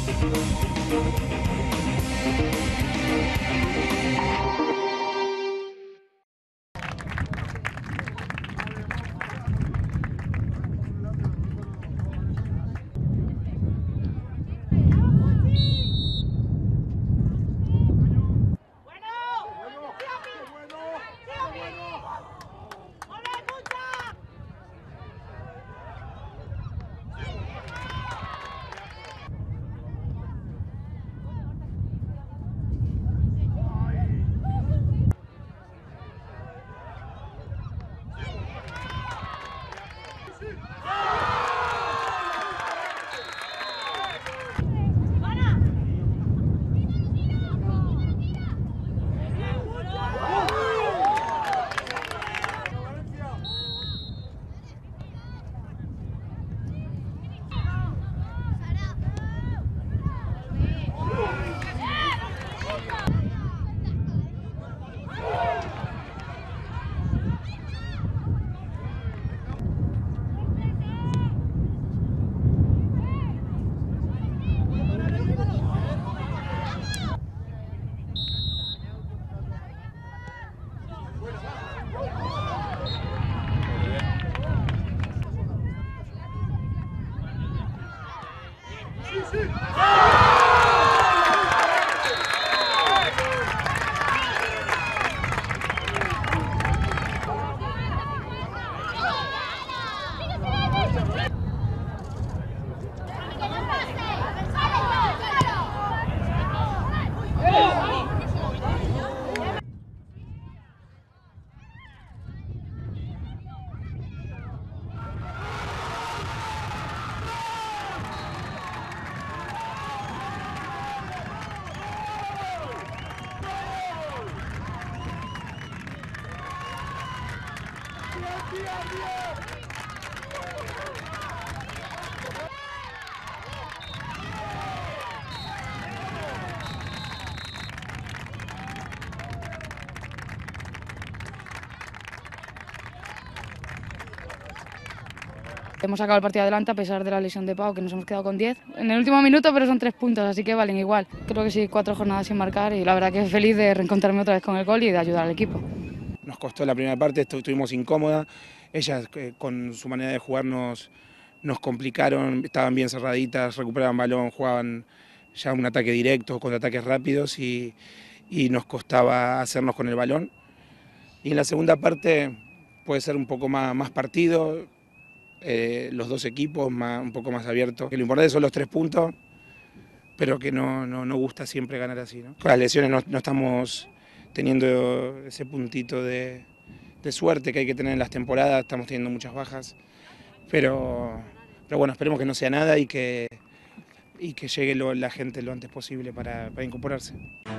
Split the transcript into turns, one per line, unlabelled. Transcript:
Hemos sacado el partido adelante a pesar de la lesión de Pau, que nos hemos quedado con 10 en el último minuto, pero son 3 puntos, así que valen igual. Creo que sí, 4 jornadas sin marcar y la verdad que feliz de reencontrarme otra vez con el gol y de ayudar al equipo.
Nos costó la primera parte, estuvimos incómodas, ellas con su manera de jugar nos complicaron, estaban bien cerraditas, recuperaban balón, jugaban ya un ataque directo, contraataques rápidos y nos costaba hacernos con el balón. Y en la segunda parte puede ser un poco más partido, los dos equipos un poco más abiertos. Lo importante son los 3 puntos, pero que no gusta siempre ganar así, ¿no? Con las lesiones no estamos teniendo ese puntito de suerte que hay que tener en las temporadas, estamos teniendo muchas bajas, pero bueno, esperemos que no sea nada y que llegue la gente lo antes posible para incorporarse.